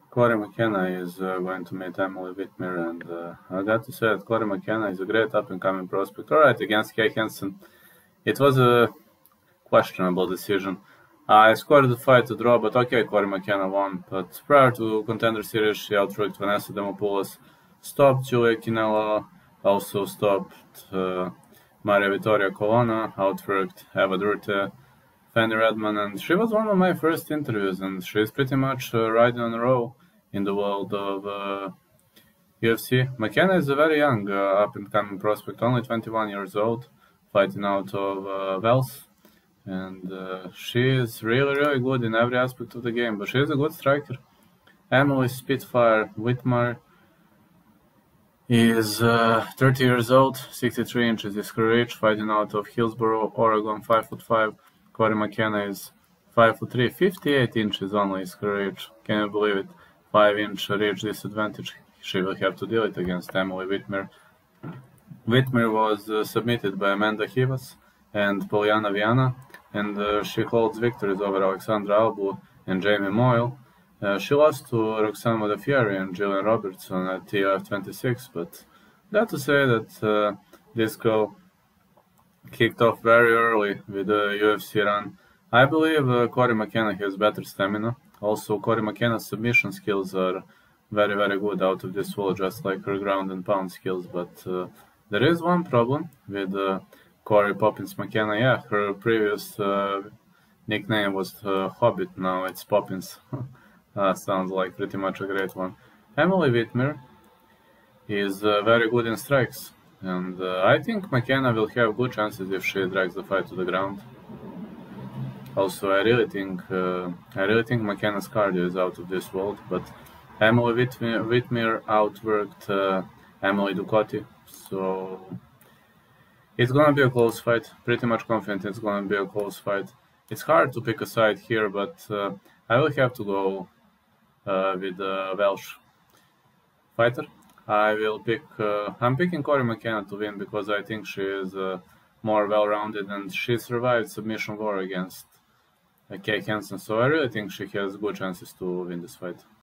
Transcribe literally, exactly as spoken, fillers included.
Corey McKenna is uh, going to meet Emily Whitmire, and uh, I got to say that Corey McKenna is a great up-and-coming prospect. All right, against Kay Hansen, it was a questionable decision. I scored the fight to draw, but okay, Corey McKenna won. But prior to Contender Series, she outworked Vanessa Demopoulos, stopped Julia Kinella, also stopped uh, Maria Vittoria Colonna, outworked Eva Durte, Fanny Redmond, and she was one of my first interviews, and she's pretty much uh, riding on a roll in the world of uh, U F C. McKenna is a very young, uh, up-and-coming prospect, only twenty-one years old, fighting out of uh, Wales, and uh, she is really, really good in every aspect of the game, but she's a good striker. Emily Spitfire Whitmire is uh, thirty years old, sixty-three inches is her reach, fighting out of Hillsboro, Oregon, five foot five. Corey McKenna is five foot three, fifty-eight inches only is her reach. Can you believe it? five inch reach disadvantage. She will have to deal it against Emily Whitmire. Whitmire was uh, submitted by Amanda Rivas and Poliana Viana, and uh, she holds victories over Alexandra Albu and Jamie Moyle. Uh, she lost to Roxanne Modafferi and Jillian Robertson at T F twenty-six, but got to say that uh, this girl kicked off very early with the U F C run. I believe uh, Corey McKenna has better stamina. Also, Corey McKenna's submission skills are very, very good out of this world, just like her ground and pound skills. But uh, there is one problem with uh, Corey Poppins McKenna. Yeah, her previous uh, nickname was uh, Hobbit, now it's Poppins. uh, sounds like pretty much a great one. Emily Whitmire is uh, very good in strikes, and uh, I think McKenna will have good chances if she drags the fight to the ground. Also, I really think uh, I really think McKenna's cardio is out of this world, but Emily Whitmire, Whitmire outworked uh, Emily Ducote, so it's gonna be a close fight. Pretty much confident it's gonna be a close fight. It's hard to pick a side here, but uh, I will have to go uh, with the Welsh fighter. I will pick. Uh, I'm picking Corey McKenna to win because I think she is uh, more well-rounded and she survived submission war against uh, Kay Hansen. So I really think she has good chances to win this fight.